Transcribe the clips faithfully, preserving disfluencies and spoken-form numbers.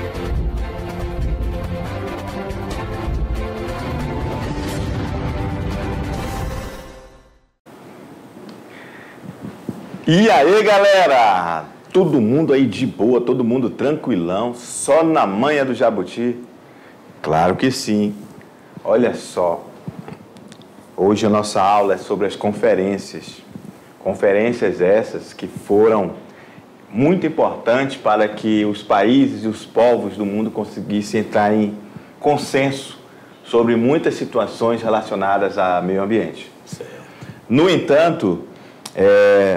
E aí, galera? Todo mundo aí de boa, todo mundo tranquilão, só na manha do jabuti? Claro que sim. Olha só, hoje a nossa aula é sobre as conferências. Conferências essas que foram muito importantes para que os países e os povos do mundo conseguissem entrar em consenso sobre muitas situações relacionadas ao meio ambiente. Certo. No entanto, é...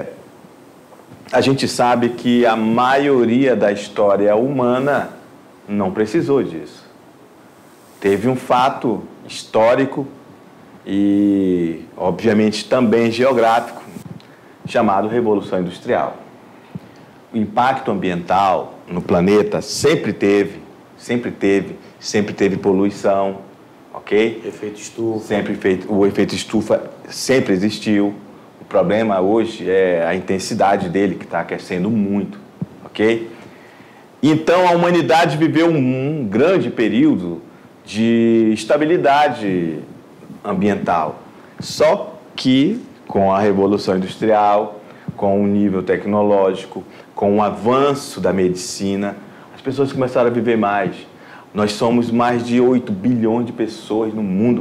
a gente sabe que a maioria da história humana não precisou disso. Teve um fato histórico e, obviamente, também geográfico, chamado Revolução Industrial. O impacto ambiental no planeta sempre teve, sempre teve, sempre teve poluição, ok? Efeito estufa. Sempre feito, o efeito estufa sempre existiu. O problema hoje é a intensidade dele, que está aquecendo muito, ok? Então, a humanidade viveu um, um grande período de estabilidade ambiental. Só que, com a Revolução Industrial, com o nível tecnológico, com o avanço da medicina, as pessoas começaram a viver mais. Nós somos mais de oito bilhões de pessoas no mundo.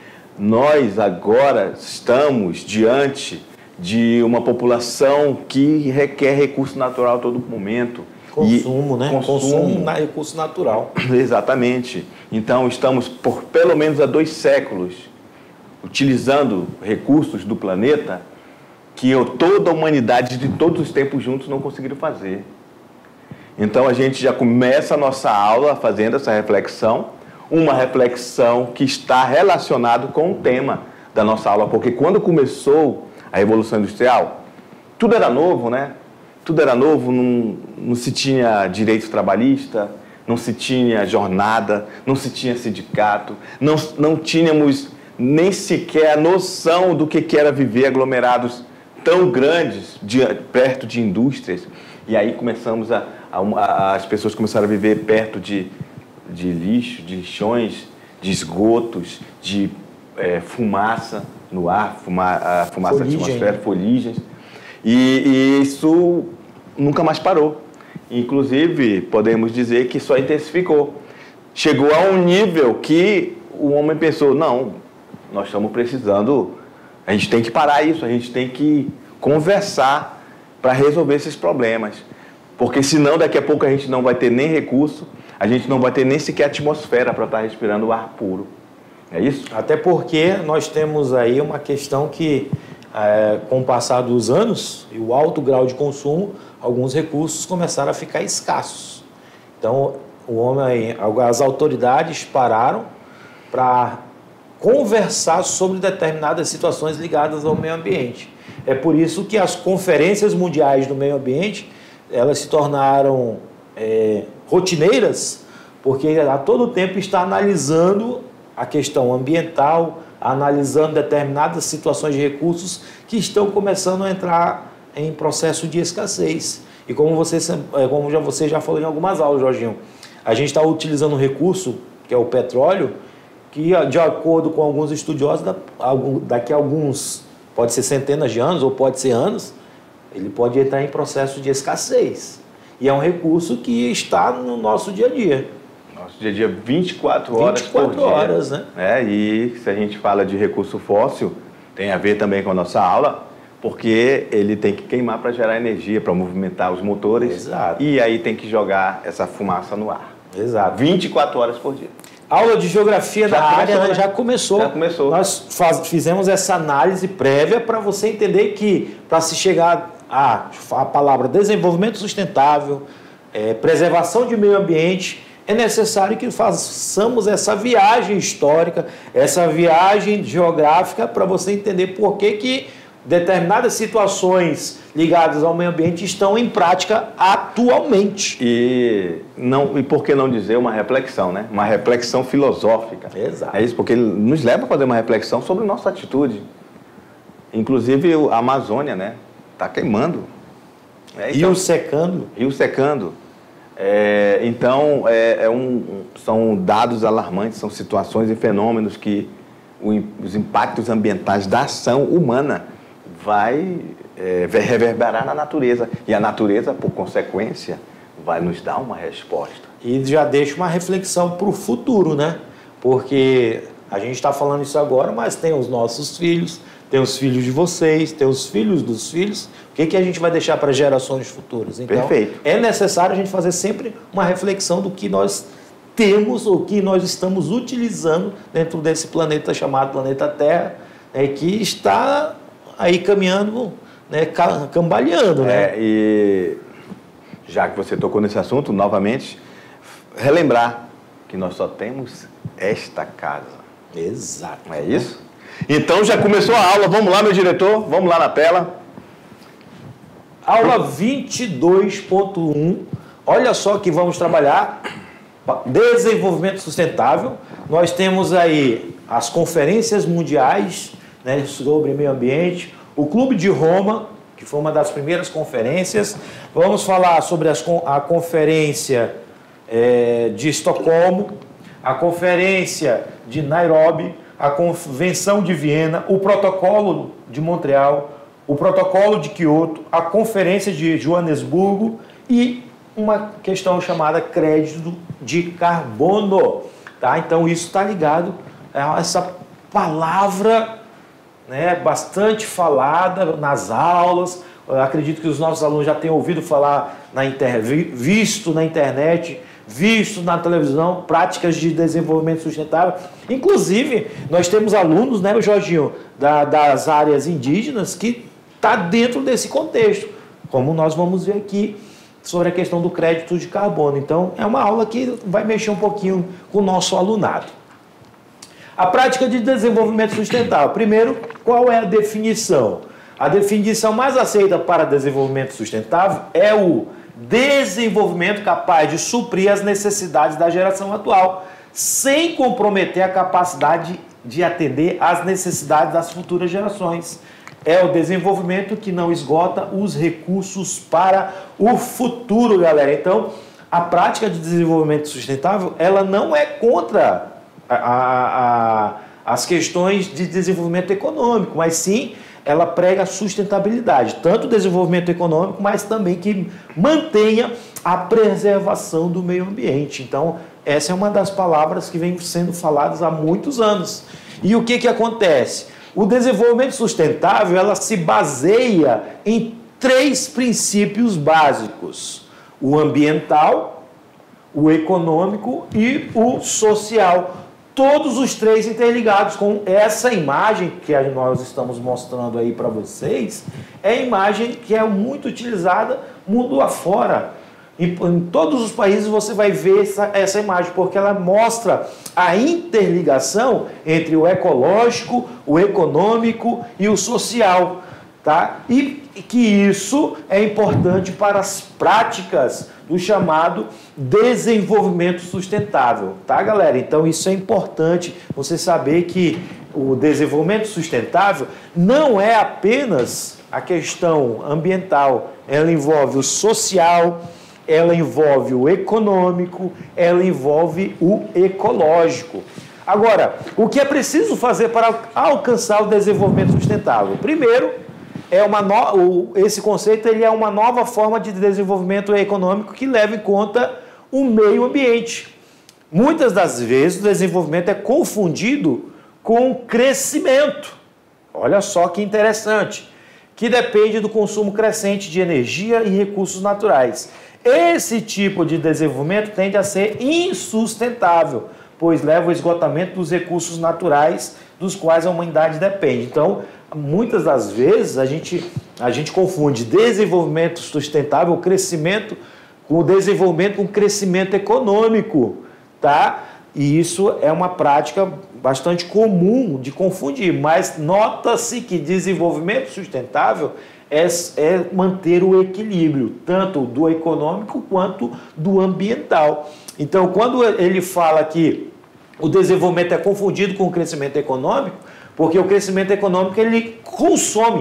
Nós, agora, estamos diante de uma população que requer recurso natural a todo momento. Consumo, e né? Consumo, consumo na recurso natural. Exatamente. Então, estamos, por pelo menos há dois séculos, utilizando recursos do planeta que eu, toda a humanidade de todos os tempos juntos não conseguiram fazer. Então, a gente já começa a nossa aula fazendo essa reflexão, uma reflexão que está relacionada com o tema da nossa aula, porque quando começou a Revolução Industrial, tudo era novo, né? Tudo era novo, não, não se tinha direito trabalhista, não se tinha jornada, não se tinha sindicato, não, não tínhamos nem sequer a noção do que, que era viver aglomerados tão grandes, de, perto de indústrias. E aí começamos a, a, a, as pessoas começaram a viver perto de, de lixo, de lixões, de esgotos, de é, fumaça no ar, fuma, a fumaça Foligem. atmosférica, foligens. E, e isso nunca mais parou. Inclusive, podemos dizer que só intensificou. Chegou a um nível que o homem pensou, não, nós estamos precisando, a gente tem que parar isso, a gente tem que conversar para resolver esses problemas. Porque senão daqui a pouco a gente não vai ter nem recurso, a gente não vai ter nem sequer atmosfera para estar respirando o ar puro. É isso? Até porque nós temos aí uma questão que, é, com o passar dos anos e o alto grau de consumo, alguns recursos começaram a ficar escassos. Então, o homem, as autoridades pararam para conversar sobre determinadas situações ligadas ao meio ambiente. É por isso que as conferências mundiais do meio ambiente, elas se tornaram é, rotineiras, porque a todo tempo está analisando a questão ambiental, analisando determinadas situações de recursos que estão começando a entrar em processo de escassez. E como você, como já, você já falou em algumas aulas, Jorginho, a gente está utilizando um recurso, que é o petróleo, que, de acordo com alguns estudiosos, daqui a alguns, pode ser centenas de anos ou pode ser anos, ele pode entrar em processo de escassez. E é um recurso que está no nosso dia a dia. Nosso dia a dia, vinte e quatro horas vinte e quatro por dia. horas, né? É, e se a gente fala de recurso fóssil, tem a ver também com a nossa aula, porque ele tem que queimar para gerar energia, para movimentar os motores. Exato. E aí tem que jogar essa fumaça no ar. Exato. vinte e quatro horas por dia. Aula de geografia Já na começou, área né? já começou. Já começou. Nós faz, fizemos essa análise prévia para você entender que, para se chegar a, a palavra desenvolvimento sustentável, é, preservação de meio ambiente, é necessário que façamos essa viagem histórica, essa viagem geográfica, para você entender por que que determinadas situações ligadas ao meio ambiente estão em prática atualmente. E, não, e por que não dizer uma reflexão, né? Uma reflexão filosófica. Exato. É isso, porque ele nos leva a fazer uma reflexão sobre nossa atitude. Inclusive a Amazônia, né? Está queimando. É, então, Rio secando. Rio secando. É, então, é, é um, são dados alarmantes, são situações e fenômenos que o, os impactos ambientais da ação humana vai, é, vai reverberar na natureza. E a natureza, por consequência, vai nos dar uma resposta. E já deixa uma reflexão para o futuro, né? Porque a gente está falando isso agora, mas tem os nossos filhos, tem os filhos de vocês, tem os filhos dos filhos. O que, que a gente vai deixar para gerações futuras? Então, perfeito. É necessário a gente fazer sempre uma reflexão do que nós temos ou que nós estamos utilizando dentro desse planeta chamado planeta Terra, né, que está aí caminhando, né, cambaleando. Né? É, e já que você tocou nesse assunto, novamente, relembrar que nós só temos esta casa. Exato. Não é isso? Então já começou a aula. Vamos lá, meu diretor, vamos lá na tela. Aula vinte e dois ponto um. Olha só que vamos trabalhar desenvolvimento sustentável. Nós temos aí as conferências mundiais, né, sobre meio ambiente, o Clube de Roma, que foi uma das primeiras conferências. Vamos falar sobre as, a conferência é, de Estocolmo, a conferência de Nairobi, a Convenção de Viena, o Protocolo de Montreal, o Protocolo de Quioto, a Conferência de Joanesburgo e uma questão chamada crédito de carbono. Tá? Então, isso está ligado a essa palavra, né, bastante falada nas aulas. Eu acredito que os nossos alunos já tenham ouvido falar, na inter... visto na internet, visto na televisão, práticas de desenvolvimento sustentável. Inclusive, nós temos alunos, né, Jorginho, da, das áreas indígenas que está dentro desse contexto, como nós vamos ver aqui sobre a questão do crédito de carbono. Então, é uma aula que vai mexer um pouquinho com o nosso alunado. A prática de desenvolvimento sustentável. Primeiro, qual é a definição? A definição mais aceita para desenvolvimento sustentável é o desenvolvimento capaz de suprir as necessidades da geração atual, sem comprometer a capacidade de atender às necessidades das futuras gerações. É o desenvolvimento que não esgota os recursos para o futuro, galera. Então, a prática de desenvolvimento sustentável, ela não é contra a, a, a, as questões de desenvolvimento econômico, mas sim ela prega a sustentabilidade, tanto o desenvolvimento econômico, mas também que mantenha a preservação do meio ambiente. Então, essa é uma das palavras que vem sendo faladas há muitos anos. E o que, que acontece? O desenvolvimento sustentável, ela se baseia em três princípios básicos: o ambiental, o econômico e o social. Todos os três interligados com essa imagem que nós estamos mostrando aí para vocês. É a imagem que é muito utilizada mundo afora. Em, em todos os países você vai ver essa, essa imagem, porque ela mostra a interligação entre o ecológico, o econômico e o social. Tá? E que isso é importante para as práticas do chamado desenvolvimento sustentável, tá, galera? Então isso é importante você saber que o desenvolvimento sustentável não é apenas a questão ambiental, ela envolve o social, ela envolve o econômico, ela envolve o ecológico. Agora, o que é preciso fazer para alcançar o desenvolvimento sustentável? Primeiro, É uma no... esse conceito ele é uma nova forma de desenvolvimento econômico que leva em conta o meio ambiente. Muitas das vezes o desenvolvimento é confundido com crescimento. Olha só que interessante, que depende do consumo crescente de energia e recursos naturais. Esse tipo de desenvolvimento tende a ser insustentável, pois leva ao esgotamento dos recursos naturais dos quais a humanidade depende. Então, muitas das vezes a gente, a gente confunde desenvolvimento sustentável, o crescimento, com o desenvolvimento com crescimento econômico, tá? E isso é uma prática bastante comum de confundir, mas nota-se que desenvolvimento sustentável é, é manter o equilíbrio, tanto do econômico quanto do ambiental. Então, quando ele fala que o desenvolvimento é confundido com o crescimento econômico, porque o crescimento econômico ele consome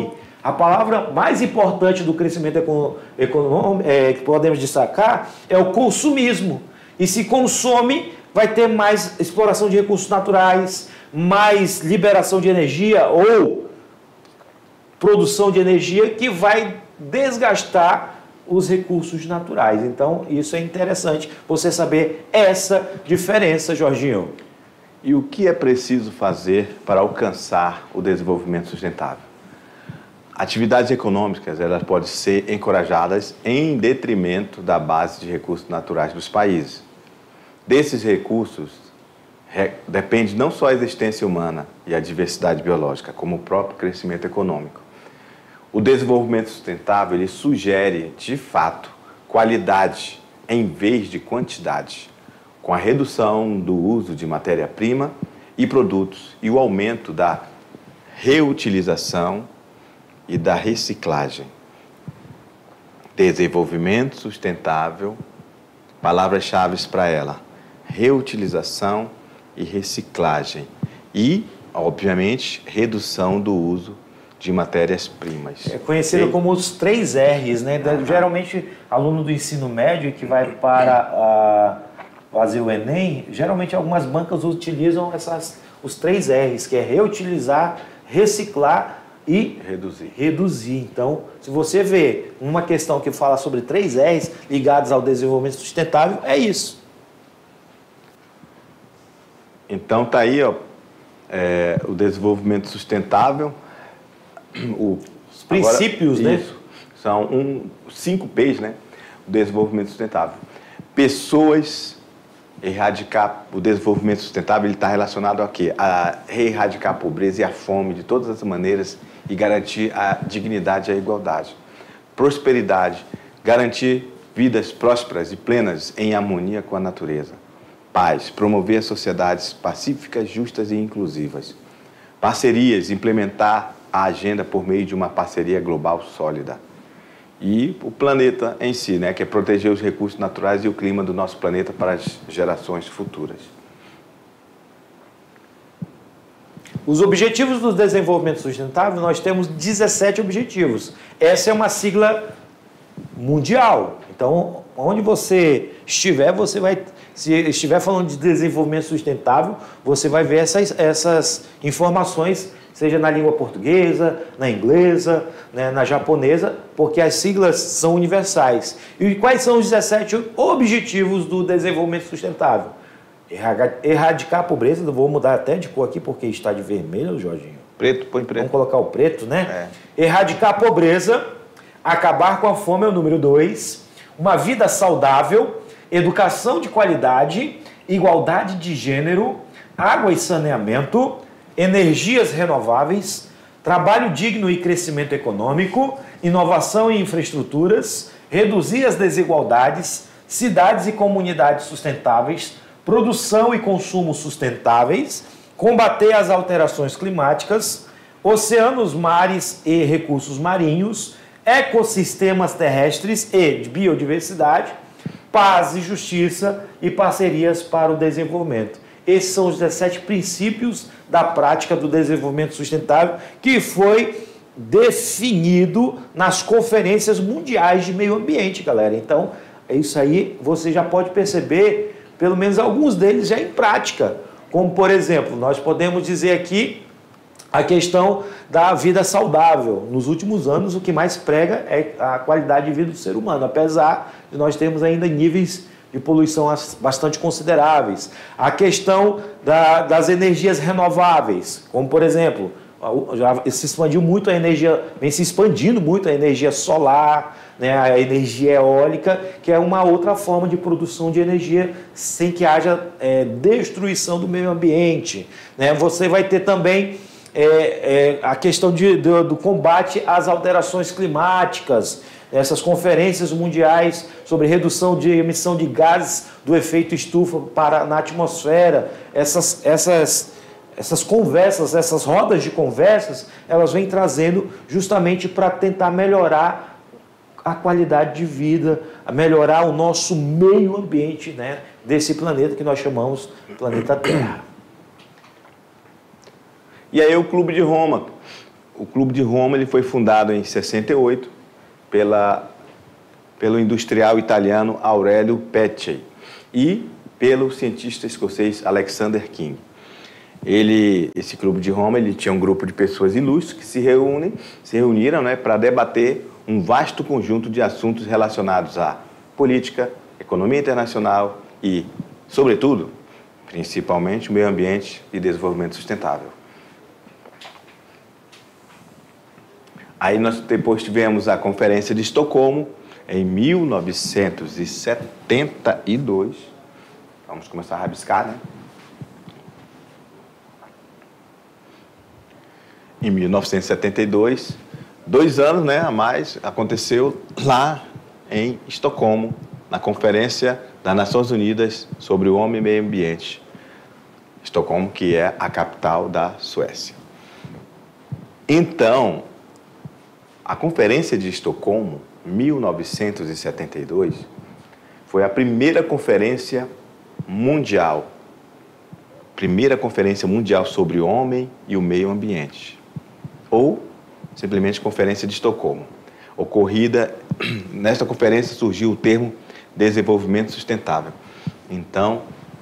A palavra mais importante do crescimento econômico é, que podemos destacar é o consumismo. E se consome, vai ter mais exploração de recursos naturais, mais liberação de energia ou produção de energia que vai desgastar os recursos naturais. Então, isso é interessante você saber essa diferença, Jorginho. E o que é preciso fazer para alcançar o desenvolvimento sustentável? Atividades econômicas, elas podem ser encorajadas em detrimento da base de recursos naturais dos países. Desses recursos, re, depende não só a existência humana e a diversidade biológica, como o próprio crescimento econômico. O desenvolvimento sustentável, ele sugere, de fato, qualidade em vez de quantidade, com a redução do uso de matéria-prima e produtos e o aumento da reutilização e da reciclagem. Desenvolvimento sustentável, palavras-chave para ela, reutilização e reciclagem e, obviamente, redução do uso de matérias-primas. É conhecido e... como os três R's, né? Uhum. Geralmente, aluno do ensino médio que vai para a, fazer o Enem, geralmente algumas bancas utilizam essas, os três R's, que é reutilizar, reciclar e reduzir. reduzir. Então, se você vê uma questão que fala sobre três R's ligados ao desenvolvimento sustentável, é isso. Então, tá aí, ó, é, o desenvolvimento sustentável. O, Os princípios, agora, né? Isso, são um, cinco P's, né? O desenvolvimento sustentável. Pessoas, erradicar o desenvolvimento sustentável, ele está relacionado a quê? A erradicar a pobreza e a fome de todas as maneiras e garantir a dignidade e a igualdade. Prosperidade, garantir vidas prósperas e plenas em harmonia com a natureza. Paz, promover sociedades pacíficas, justas e inclusivas. Parcerias, implementar a agenda por meio de uma parceria global sólida. E o planeta em si, né, que é proteger os recursos naturais e o clima do nosso planeta para as gerações futuras. Os objetivos do desenvolvimento sustentável, nós temos dezessete objetivos. Essa é uma sigla mundial. Então, onde você estiver, você vai, se estiver falando de desenvolvimento sustentável, você vai ver essas, essas informações, seja na língua portuguesa, na inglesa, né, na japonesa, porque as siglas são universais. E quais são os dezessete objetivos do desenvolvimento sustentável? Erradicar a pobreza, vou mudar até de cor aqui, porque está de vermelho, Jorginho. Preto, põe preto. Vamos colocar o preto, né? É. Erradicar a pobreza, acabar com a fome é o número dois, uma vida saudável, educação de qualidade, igualdade de gênero, água e saneamento, energias renováveis, trabalho digno e crescimento econômico, inovação e infraestruturas, reduzir as desigualdades, cidades e comunidades sustentáveis, produção e consumo sustentáveis, combater as alterações climáticas, oceanos, mares e recursos marinhos, ecossistemas terrestres e de biodiversidade, paz e justiça e parcerias para o desenvolvimento. Esses são os dezessete princípios da prática do desenvolvimento sustentável que foi definido nas conferências mundiais de meio ambiente, galera. Então, é isso aí, você já pode perceber, pelo menos alguns deles já em prática. Como, por exemplo, nós podemos dizer aqui a questão da vida saudável. Nos últimos anos, o que mais prega é a qualidade de vida do ser humano, apesar de nós termos ainda níveis de poluição bastante consideráveis. A questão da, das energias renováveis, como por exemplo, já se expandiu muito a energia, vem se expandindo muito a energia solar, né, a energia eólica, que é uma outra forma de produção de energia sem que haja é, destruição do meio ambiente. Né? Você vai ter também é, é, a questão de, do, do combate às alterações climáticas, essas conferências mundiais sobre redução de emissão de gases do efeito estufa para, na atmosfera, essas, essas, essas conversas, essas rodas de conversas, elas vêm trazendo justamente para tentar melhorar a qualidade de vida, a melhorar o nosso meio ambiente, né, desse planeta que nós chamamos planeta Terra. E aí o Clube de Roma, o Clube de Roma ele foi fundado em sessenta e oito pela, pelo industrial italiano Aurelio Peccei e pelo cientista escocês Alexander King. Ele, esse Clube de Roma ele tinha um grupo de pessoas ilustres que se, reúnem, se reuniram, né, para debater um vasto conjunto de assuntos relacionados à política, economia internacional e, sobretudo, principalmente, meio ambiente e desenvolvimento sustentável. Aí nós depois tivemos a Conferência de Estocolmo, em mil novecentos e setenta e dois. Vamos começar a rabiscar, né? Em mil novecentos e setenta e dois, dois anos, né, a mais, aconteceu lá em Estocolmo, na Conferência das Nações Unidas sobre o Homem e Meio Ambiente. Estocolmo, que é a capital da Suécia. Então, a Conferência de Estocolmo, mil novecentos e setenta e dois, foi a primeira conferência mundial, primeira conferência mundial sobre o homem e o meio ambiente, ou simplesmente Conferência de Estocolmo. Ocorrida, nesta conferência surgiu o termo desenvolvimento sustentável. Então,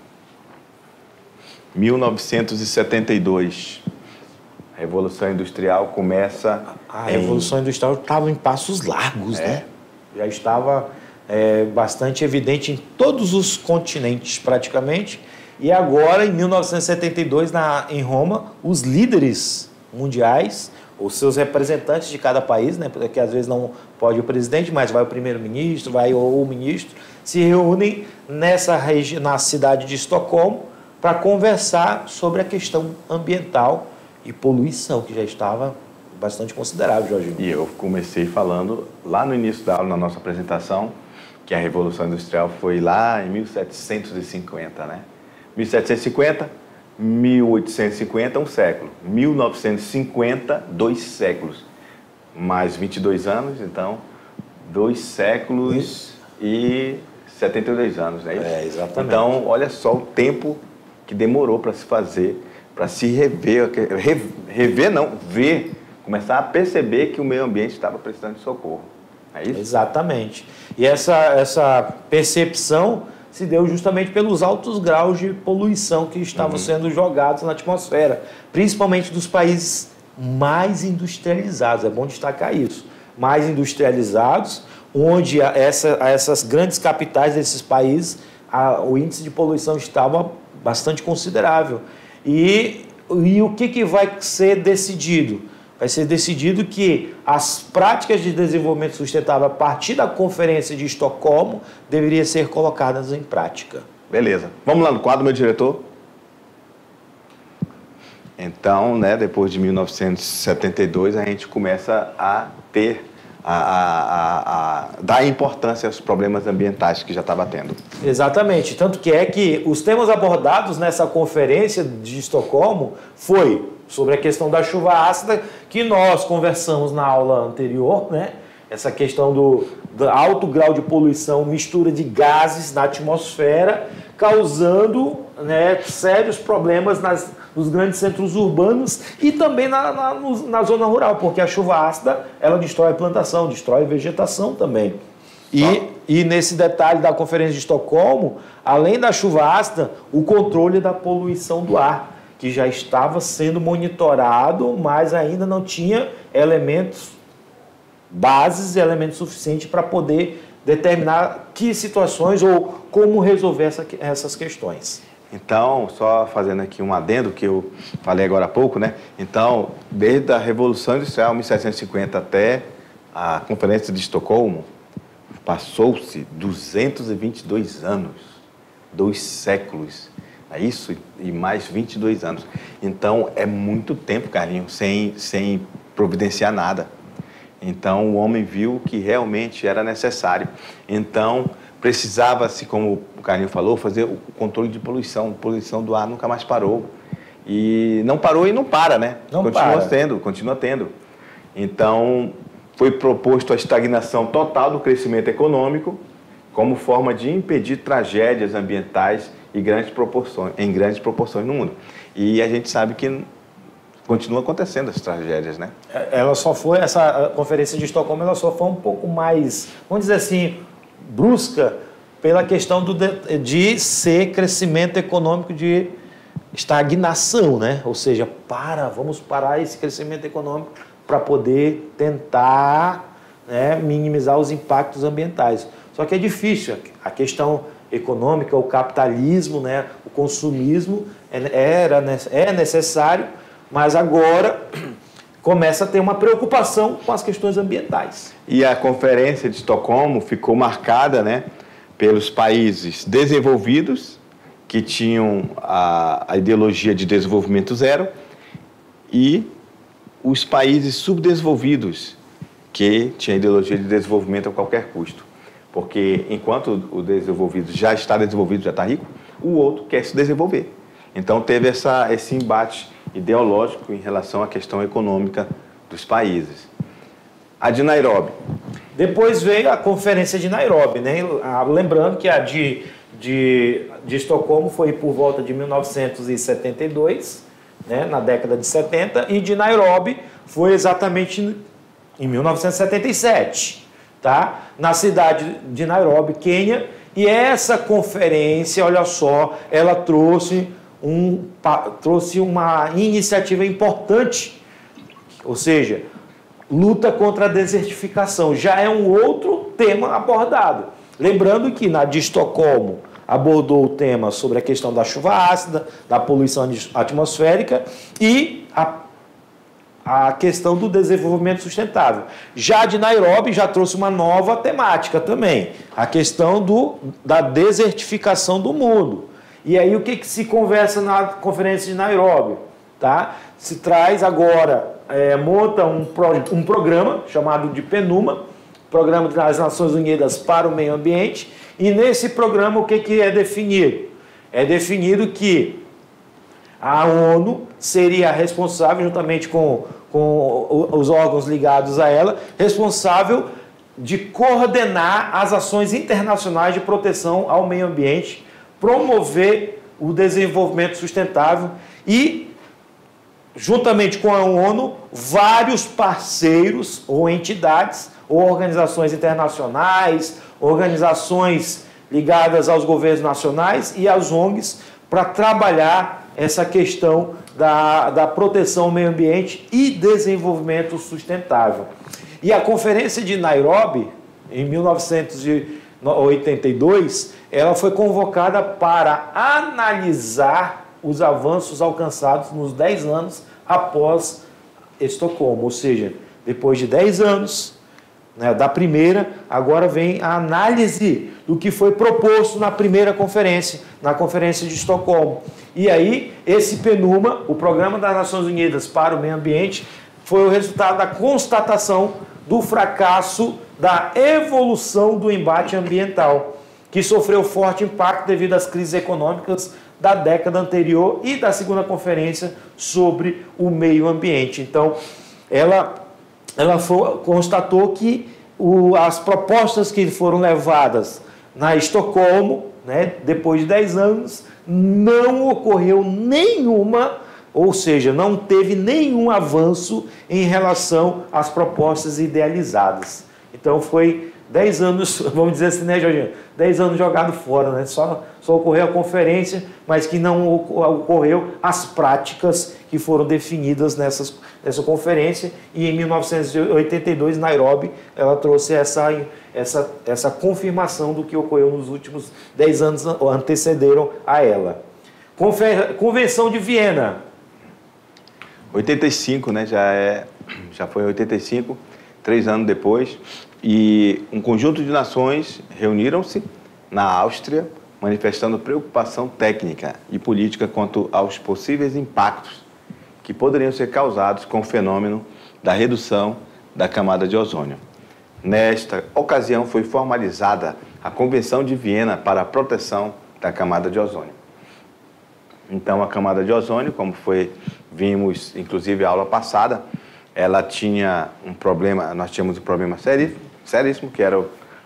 mil novecentos e setenta e dois, a Revolução Industrial começa... A Revolução em... Industrial estava em passos largos, é. né? Já estava é, bastante evidente em todos os continentes, praticamente. E agora, em mil novecentos e setenta e dois, na, em Roma, os líderes mundiais, os seus representantes de cada país, né? Porque às vezes não pode o presidente, mas vai o primeiro-ministro, vai o ministro, se reúnem nessa regi... na cidade de Estocolmo para conversar sobre a questão ambiental e poluição, que já estava bastante considerável, Jorginho. E eu comecei falando lá no início da aula, na nossa apresentação, que a Revolução Industrial foi lá em mil setecentos e cinquenta, né? mil setecentos e cinquenta, mil oitocentos e cinquenta, um século. mil novecentos e cinquenta, dois séculos. Mais vinte e dois anos, então, dois séculos e setenta e dois anos, né? É, exatamente. Então, olha só o tempo que demorou para se fazer, para se rever, rever não, ver, começar a perceber que o meio ambiente estava precisando de socorro. É isso? Exatamente. E essa, essa percepção se deu justamente pelos altos graus de poluição que estavam uhum. sendo jogados na atmosfera, principalmente dos países mais industrializados. É bom destacar isso. Mais industrializados, onde essa, essas grandes capitais desses países, a, o índice de poluição estava bastante considerável. E, e o que, que vai ser decidido? Vai ser decidido que as práticas de desenvolvimento sustentável a partir da Conferência de Estocolmo deveriam ser colocadas em prática. Beleza. Vamos lá no quadro, meu diretor. Então, né, depois de mil novecentos e setenta e dois, a gente começa a ter, a, a, a, a dar importância aos problemas ambientais que já estava tendo. Exatamente. Tanto que é que os temas abordados nessa Conferência de Estocolmo foi sobre a questão da chuva ácida, que nós conversamos na aula anterior, né? Essa questão do, do alto grau de poluição, mistura de gases na atmosfera, causando, né, sérios problemas nas, nos grandes centros urbanos e também na, na, na zona rural, porque a chuva ácida ela destrói a plantação, destrói a vegetação também. E, e nesse detalhe da Conferência de Estocolmo, além da chuva ácida, o controle da poluição do ar, que já estava sendo monitorado, mas ainda não tinha elementos, bases e elementos suficientes para poder determinar que situações ou como resolver essa, essas questões. Então, só fazendo aqui um adendo que eu falei agora há pouco, né? Então, desde a Revolução Industrial, mil setecentos e cinquenta, até a Conferência de Estocolmo, passou-se duzentos e vinte e dois anos, dois séculos. É isso? E mais vinte e dois anos. Então, é muito tempo, Carlinhos, sem, sem providenciar nada. Então, o homem viu que realmente era necessário. Então, precisava-se, como o Carlinhos falou, fazer o controle de poluição. A poluição do ar nunca mais parou. E não parou e não para, né? Não continua para. tendo, continua tendo. Então, foi proposto a estagnação total do crescimento econômico como forma de impedir tragédias ambientais e grandes proporções, em grandes proporções no mundo. E a gente sabe que continuam acontecendo as tragédias, né? Ela só foi, essa conferência de Estocolmo, ela só foi um pouco mais, vamos dizer assim, brusca, pela questão do, de, de ser crescimento econômico de estagnação, né? Ou seja, para, vamos parar esse crescimento econômico para poder tentar, né, minimizar os impactos ambientais. Só que é difícil, a questão econômica, o capitalismo, né, o consumismo era, é necessário, mas agora começa a ter uma preocupação com as questões ambientais. E a Conferência de Estocolmo ficou marcada, né, pelos países desenvolvidos, que tinham a, a ideologia de desenvolvimento zero, e os países subdesenvolvidos, que tinham a ideologia de desenvolvimento a qualquer custo. Porque enquanto o desenvolvido já está desenvolvido, já está rico, o outro quer se desenvolver. Então teve essa, esse embate ideológico em relação à questão econômica dos países. A de Nairobi. Depois veio a Conferência de Nairobi, né? Lembrando que a de, de, de Estocolmo foi por volta de mil novecentos e setenta e dois, né? Na década de setenta, e de Nairobi foi exatamente em mil novecentos e setenta e sete, tá? Na cidade de Nairobi, Quênia, e essa conferência, olha só, ela trouxe, um, trouxe uma iniciativa importante, ou seja, luta contra a desertificação, já é um outro tema abordado. Lembrando que na de Estocolmo abordou o tema sobre a questão da chuva ácida, da poluição atmosférica e a, a questão do desenvolvimento sustentável. Já de Nairobi já trouxe uma nova temática também, a questão do, da desertificação do mundo. E aí o que, que se conversa na Conferência de Nairobi? Tá? Se traz agora, é, monta um, pro, um programa chamado de PNUMA, Programa das Nações Unidas para o Meio Ambiente, e nesse programa o que, que é definido? É definido que a ONU seria responsável, juntamente com, com os órgãos ligados a ela, responsável de coordenar as ações internacionais de proteção ao meio ambiente, promover o desenvolvimento sustentável e, juntamente com a ONU, vários parceiros ou entidades ou organizações internacionais, organizações ligadas aos governos nacionais e às O N Gs para trabalhar essa questão da, da proteção ao meio ambiente e desenvolvimento sustentável. E a Conferência de Nairobi, em mil novecentos e oitenta e dois, ela foi convocada para analisar os avanços alcançados nos dez anos após Estocolmo, ou seja, depois de dez anos, né, da primeira, agora vem a análise do que foi proposto na primeira conferência, na Conferência de Estocolmo. E aí, esse PNUMA, o Programa das Nações Unidas para o Meio Ambiente, foi o resultado da constatação do fracasso da evolução do embate ambiental, que sofreu forte impacto devido às crises econômicas da década anterior e da segunda conferência sobre o meio ambiente. Então, ela, ela foi, constatou que o, as propostas que foram levadas na Estocolmo, né, depois de dez anos, não ocorreu nenhuma, ou seja, não teve nenhum avanço em relação às propostas idealizadas. Então, foi dez anos, vamos dizer assim, né, Jorginho? dez anos jogado fora, né? Só, só ocorreu a conferência, mas que não ocorreu as práticas que foram definidas nessas, nessa conferência. E em mil novecentos e oitenta e dois, Nairobi, ela trouxe essa, essa, essa confirmação do que ocorreu nos últimos dez anos antecederam a ela. Confer, Convenção de Viena. oitenta e cinco, né? Já, é, já foi em oitenta e cinco, três anos depois. E um conjunto de nações reuniram-se na Áustria, manifestando preocupação técnica e política quanto aos possíveis impactos que poderiam ser causados com o fenômeno da redução da camada de ozônio. Nesta ocasião foi formalizada a Convenção de Viena para a proteção da camada de ozônio. Então, a camada de ozônio, como foi, vimos inclusive a aula passada, ela tinha um problema, nós tínhamos um problema sério, seríssimo, que era o,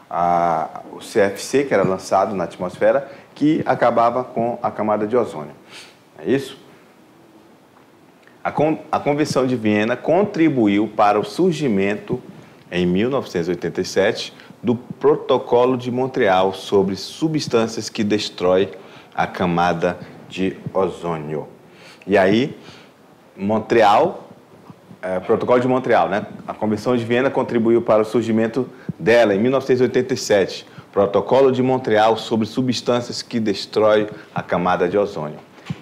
a, o C F C, que era lançado na atmosfera, que acabava com a camada de ozônio. É isso? A, Con a Convenção de Viena contribuiu para o surgimento, em mil novecentos e oitenta e sete, do Protocolo de Montreal sobre substâncias que destroem a camada de ozônio. E aí, Montreal, é, Protocolo de Montreal, né? A Convenção de Viena contribuiu para o surgimento dela, em mil novecentos e oitenta e sete, Protocolo de Montreal sobre substâncias que destroem a camada de ozônio.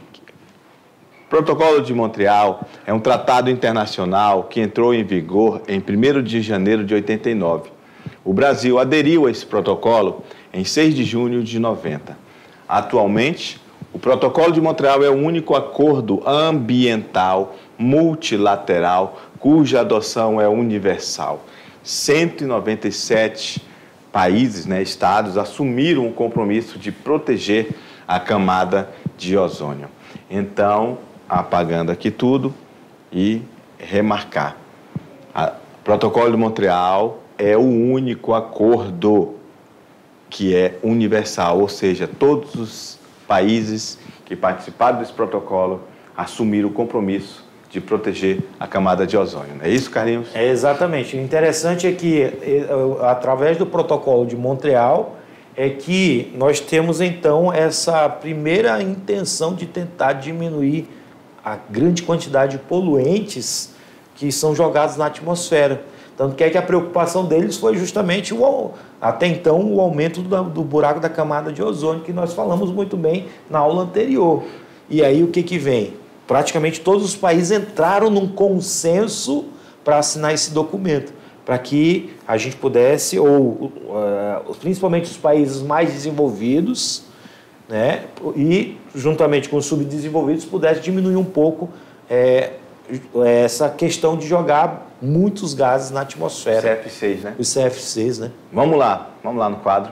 O Protocolo de Montreal é um tratado internacional que entrou em vigor em primeiro de janeiro de oitenta e nove. O Brasil aderiu a esse protocolo em seis de junho de noventa. Atualmente, o Protocolo de Montreal é o único acordo ambiental multilateral cuja adoção é universal. cento e noventa e sete países, né, estados, assumiram o compromisso de proteger a camada de ozônio. Então, apagando aqui tudo e remarcar. O Protocolo de Montreal é o único acordo que é universal, ou seja, todos os países que participaram desse protocolo assumiram o compromisso de proteger a camada de ozônio. Não é isso, Carlinhos? É exatamente. O interessante é que, através do Protocolo de Montreal, é que nós temos, então, essa primeira intenção de tentar diminuir a grande quantidade de poluentes que são jogados na atmosfera. Tanto que é que a preocupação deles foi justamente, o, até então, o aumento do, do buraco da camada de ozônio, que nós falamos muito bem na aula anterior. E aí o que que vem? Praticamente todos os países entraram num consenso para assinar esse documento, para que a gente pudesse, ou uh, principalmente os países mais desenvolvidos, né, e juntamente com os subdesenvolvidos, pudesse diminuir um pouco é, essa questão de jogar muitos gases na atmosfera. C F seis, né? Os C F seis, né? Vamos lá, vamos lá no quadro.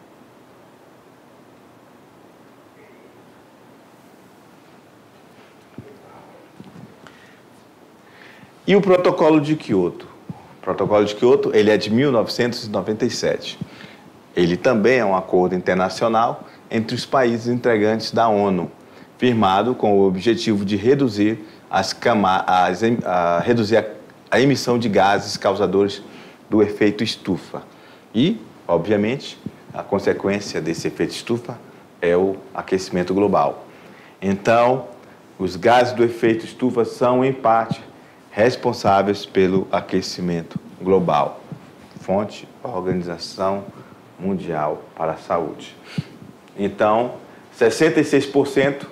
E o Protocolo de Kyoto? O Protocolo de Kyoto, ele é de mil novecentos e noventa e sete. Ele também é um acordo internacional entre os países integrantes da ONU, firmado com o objetivo de reduzir, as cama as, a, reduzir a, a emissão de gases causadores do efeito estufa. E, obviamente, a consequência desse efeito estufa é o aquecimento global. Então, os gases do efeito estufa são, em parte, responsáveis pelo aquecimento global. Fonte, Organização Mundial para a Saúde. Então, sessenta e seis por cento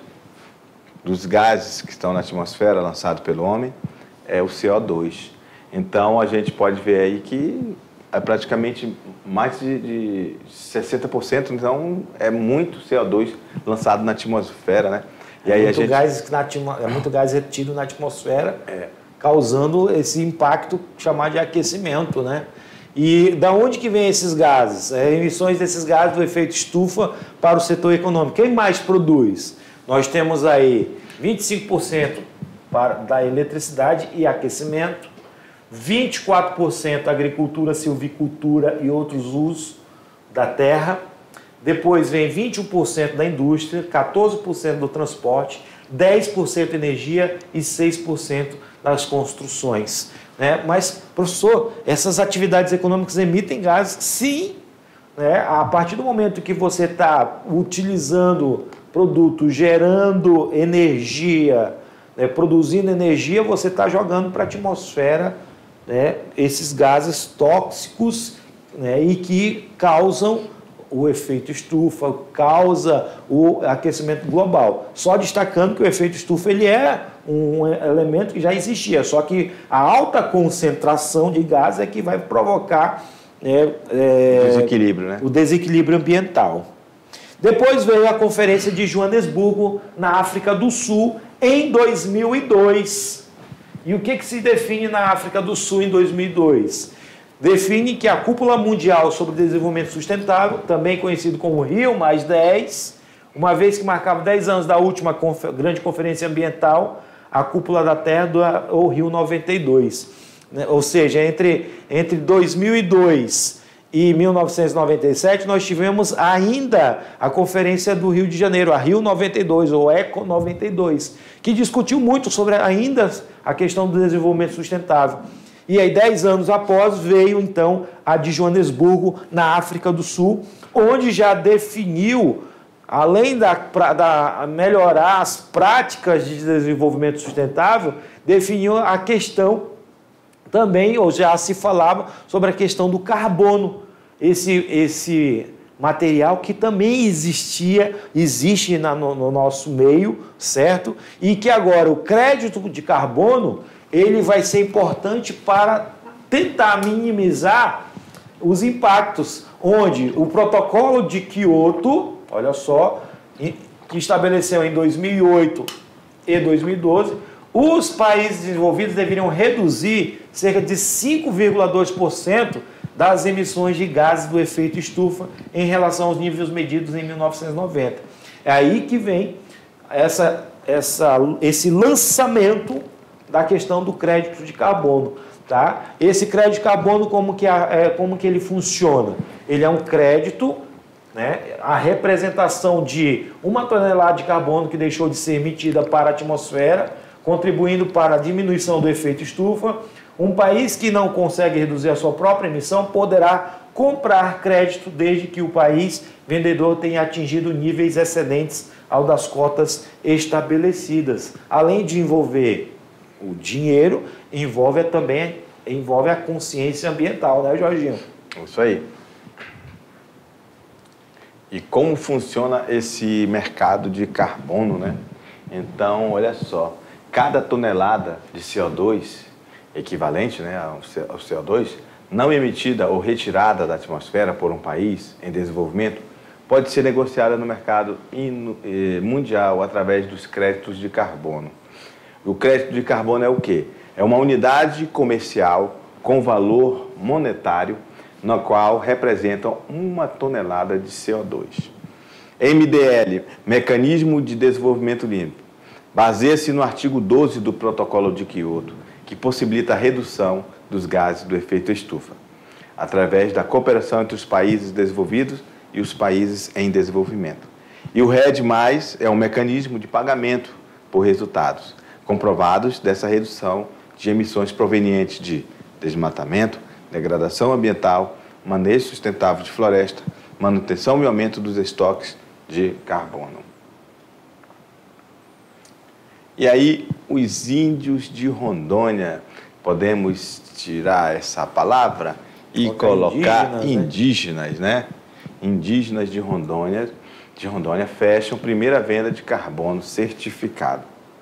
dos gases que estão na atmosfera lançados pelo homem é o C O dois. Então, a gente pode ver aí que é praticamente mais de, de sessenta por cento, então é muito C O dois lançado na atmosfera, né? E aí é, muito a gente... gás na atmo... é muito gás retido na atmosfera, é. causando esse impacto chamado de aquecimento, né? E da onde que vem esses gases? É, emissões desses gases do efeito estufa para o setor econômico. Quem mais produz? Nós temos aí vinte e cinco por cento para, da eletricidade e aquecimento, vinte e quatro por cento agricultura, silvicultura e outros usos da terra. Depois vem vinte e um por cento da indústria, quatorze por cento do transporte, dez por cento energia e seis por cento das construções. Né? Mas, professor, essas atividades econômicas emitem gases? Sim. Né? A partir do momento que você está utilizando produto, gerando energia, né? produzindo energia, você está jogando para a atmosfera, né? esses gases tóxicos, né? e que causam o efeito estufa, causa o aquecimento global. Só destacando que o efeito estufa ele é um elemento que já existia, só que a alta concentração de gás é que vai provocar é, é, desequilíbrio, né? o desequilíbrio ambiental. Depois veio a Conferência de Joanesburgo, na África do Sul, em dois mil e dois. E o que, que se define na África do Sul em dois mil e dois? Define que a Cúpula Mundial sobre Desenvolvimento Sustentável, também conhecido como Rio mais dez, uma vez que marcava dez anos da última confer- grande conferência ambiental, a Cúpula da Terra, ou Rio noventa e dois. Ou seja, entre, entre dois mil e dois e mil novecentos e noventa e sete, nós tivemos ainda a Conferência do Rio de Janeiro, a Rio noventa e dois, ou ECO noventa e dois, que discutiu muito sobre ainda a questão do desenvolvimento sustentável. E aí, dez anos após, veio então a de Joanesburgo, na África do Sul, onde já definiu, além da, pra, da melhorar as práticas de desenvolvimento sustentável, definiu a questão também, ou já se falava sobre a questão do carbono, esse, esse material que também existia, existe na, no, no nosso meio, certo? E que agora o crédito de carbono, ele vai ser importante para tentar minimizar os impactos, onde o protocolo de Kyoto, olha só, que estabeleceu em dois mil e oito e dois mil e doze, os países desenvolvidos deveriam reduzir cerca de cinco vírgula dois por cento das emissões de gases do efeito estufa em relação aos níveis medidos em mil novecentos e noventa. É aí que vem essa, essa, esse lançamento da questão do crédito de carbono. Tá? Esse crédito de carbono, como que, é, como que ele funciona? Ele é um crédito, né, a representação de uma tonelada de carbono que deixou de ser emitida para a atmosfera, contribuindo para a diminuição do efeito estufa. Um país que não consegue reduzir a sua própria emissão poderá comprar crédito desde que o país vendedor tenha atingido níveis excedentes ao das cotas estabelecidas. Além de envolver o dinheiro, envolve também envolve a consciência ambiental, né, Jorginho? Isso aí. E como funciona esse mercado de carbono, né? Então, olha só, cada tonelada de C O dois, equivalente, né, ao C O dois, não emitida ou retirada da atmosfera por um país em desenvolvimento, pode ser negociada no mercado mundial através dos créditos de carbono. O crédito de carbono é o quê? É uma unidade comercial com valor monetário, na qual representam uma tonelada de C O dois. M D L, Mecanismo de Desenvolvimento Limpo, baseia-se no artigo doze do Protocolo de Kyoto, que possibilita a redução dos gases do efeito estufa, através da cooperação entre os países desenvolvidos e os países em desenvolvimento. E o R E D mais, é um mecanismo de pagamento por resultados comprovados dessa redução de emissões provenientes de desmatamento, degradação ambiental, manejo sustentável de floresta, manutenção e aumento dos estoques de carbono. E aí, os índios de Rondônia, podemos tirar essa palavra e colocar indígenas, indígenas, né? né? Indígenas de Rondônia, de Rondônia fecham primeira venda de carbono certificado.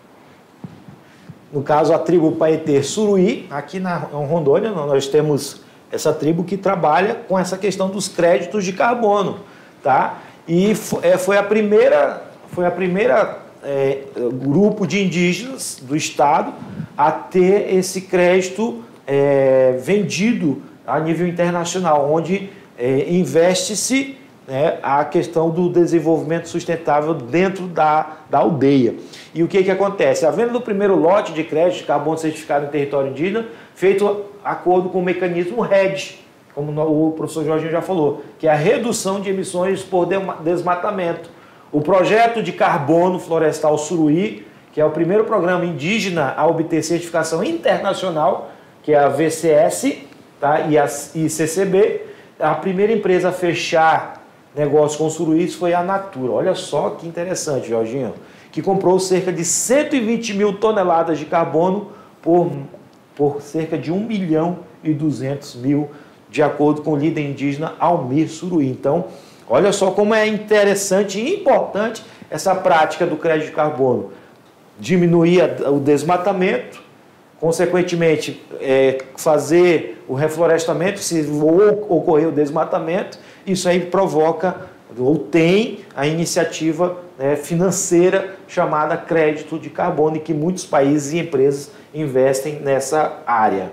No caso, a tribo Paetê Suruí, aqui na Rondônia, nós temos essa tribo que trabalha com essa questão dos créditos de carbono, tá? E foi a primeira, foi a primeira é, grupo de indígenas do estado a ter esse crédito é, vendido a nível internacional, onde é, investe-se, né, a questão do desenvolvimento sustentável dentro da, da aldeia. E o que, que acontece? A venda do primeiro lote de crédito de carbono certificado em território indígena, feito de acordo com o mecanismo R E D, como o professor Jorginho já falou, que é a redução de emissões por desmatamento. O projeto de carbono florestal Suruí, que é o primeiro programa indígena a obter certificação internacional, que é a V C S, tá? E a I C C B, a primeira empresa a fechar negócio com Suruís foi a Natura. Olha só que interessante, Jorginho, que comprou cerca de cento e vinte mil toneladas de carbono por, por cerca de um milhão e duzentos mil, de acordo com o líder indígena Almir Suruí. Então, olha só como é interessante e importante essa prática do crédito de carbono. Diminuir o desmatamento, consequentemente, é, fazer o reflorestamento, se ocorrer o desmatamento, isso aí provoca, ou tem, a iniciativa, né, financeira chamada crédito de carbono, e que muitos países e empresas investem nessa área.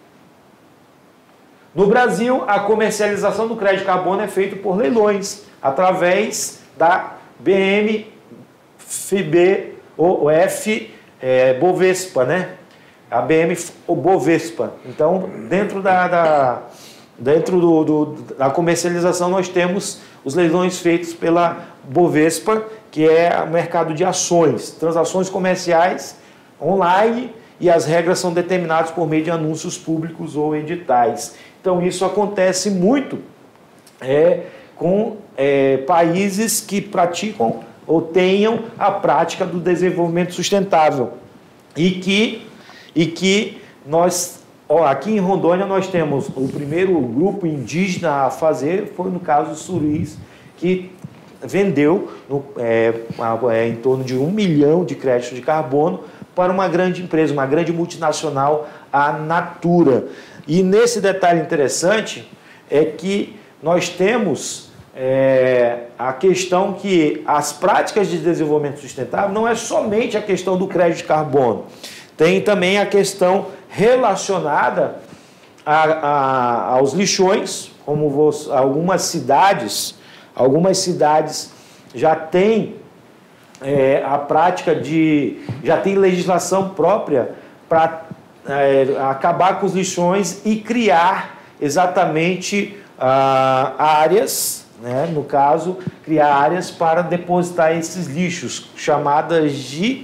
No Brasil, a comercialização do crédito de carbono é feita por leilões, através da B M F B, ou F é, Bovespa, né? A B M Bovespa. Então, dentro da, da, dentro do, do, da comercialização, nós temos os leilões feitos pela Bovespa, que é o mercado de ações, transações comerciais online, e as regras são determinadas por meio de anúncios públicos ou editais. Então, isso acontece muito é, com é, países que praticam ou tenham a prática do desenvolvimento sustentável. E que, e que nós, ó, aqui em Rondônia, nós temos o primeiro grupo indígena a fazer, foi no caso do Suris, que vendeu no, é, é, em torno de um milhão de créditos de carbono para uma grande empresa, uma grande multinacional, a Natura. E nesse detalhe interessante é que nós temos é, a questão que as práticas de desenvolvimento sustentável não é somente a questão do crédito de carbono, tem também a questão relacionada a, a, aos lixões, como vos, algumas cidades, algumas cidades já têm É, a prática de... já tem legislação própria para é, acabar com os lixões e criar exatamente ah, áreas, né, no caso, criar áreas para depositar esses lixos, chamadas de...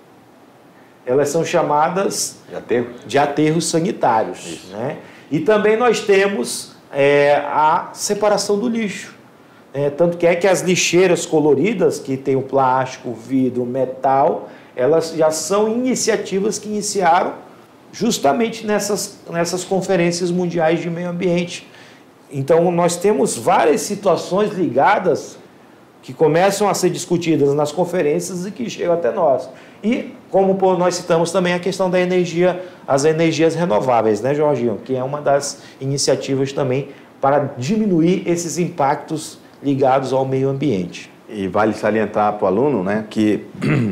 elas são chamadas de aterro, de aterros sanitários. Né? E também nós temos é, a separação do lixo. É, tanto que é que as lixeiras coloridas, que tem o plástico, o vidro, o metal, elas já são iniciativas que iniciaram justamente nessas, nessas conferências mundiais de meio ambiente. Então, nós temos várias situações ligadas que começam a ser discutidas nas conferências e que chegam até nós. E, como nós citamos também, a questão da energia, as energias renováveis, né, Jorginho? Que é uma das iniciativas também para diminuir esses impactos ligados ao meio ambiente. E vale salientar para o aluno, né, que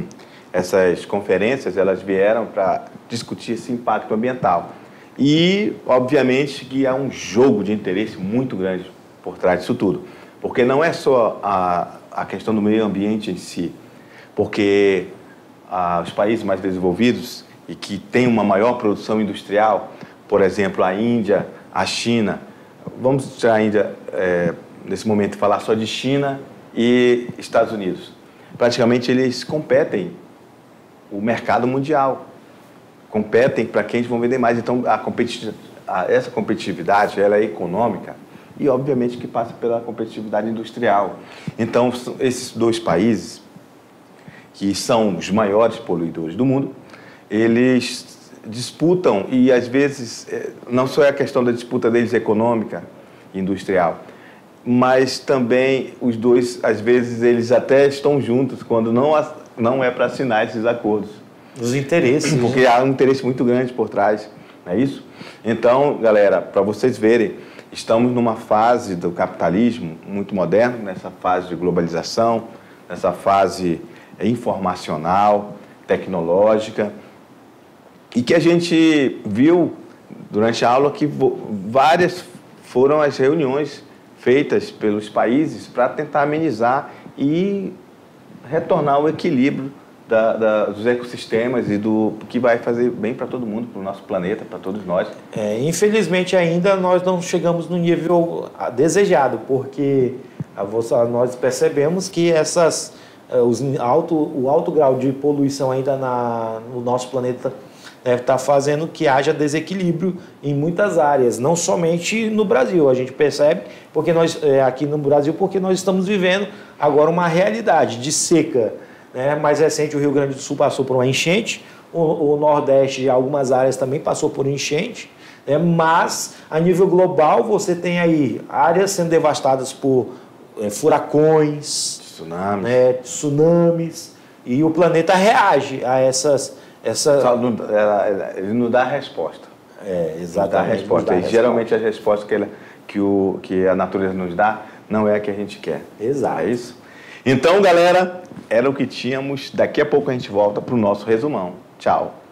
essas conferências elas vieram para discutir esse impacto ambiental. E, obviamente, que há um jogo de interesse muito grande por trás disso tudo. Porque não é só a, a questão do meio ambiente em si, porque ah, os países mais desenvolvidos e que têm uma maior produção industrial, por exemplo, a Índia, a China, vamos tirar a Índia... É, nesse momento, falar só de China e Estados Unidos. Praticamente, eles competem o mercado mundial. Competem para quem eles vão vender mais. Então, a competitiv... a, essa competitividade ela é econômica e, obviamente, que passa pela competitividade industrial. Então, esses dois países, que são os maiores poluidores do mundo, eles disputam e, às vezes, não só é a questão da disputa deles econômica e industrial, mas também os dois, às vezes, eles até estão juntos quando não, não é para assinar esses acordos. Os interesses. Porque há um interesse muito grande por trás, não é isso? Então, galera, para vocês verem, estamos numa fase do capitalismo muito moderno, nessa fase de globalização, nessa fase informacional, tecnológica, e que a gente viu durante a aula que várias foram as reuniões feitas pelos países para tentar amenizar e retornar o equilíbrio da, da, dos ecossistemas e do que vai fazer bem para todo mundo, para o nosso planeta, para todos nós. É, infelizmente, ainda nós não chegamos no nível desejado, porque nós percebemos que essas, os alto, o alto grau de poluição ainda na, no nosso planeta deve estar fazendo que haja desequilíbrio em muitas áreas, não somente no Brasil. A gente percebe porque nós, é, aqui no Brasil, porque nós estamos vivendo agora uma realidade de seca. Né? Mais recente, o Rio Grande do Sul passou por uma enchente, o, o Nordeste, algumas áreas também passou por enchente, né? Mas, a nível global, você tem aí áreas sendo devastadas por é, furacões, tsunamis. Né? tsunamis, e o planeta reage a essas... Essa... Só não, ela, ele não dá a resposta. É, exatamente. Não dá a resposta. Dá a e resposta. Geralmente a resposta que, ela, que, o, que a natureza nos dá não é a que a gente quer. Exato. É isso? Então, galera, era o que tínhamos. Daqui a pouco a gente volta para o nosso resumão. Tchau.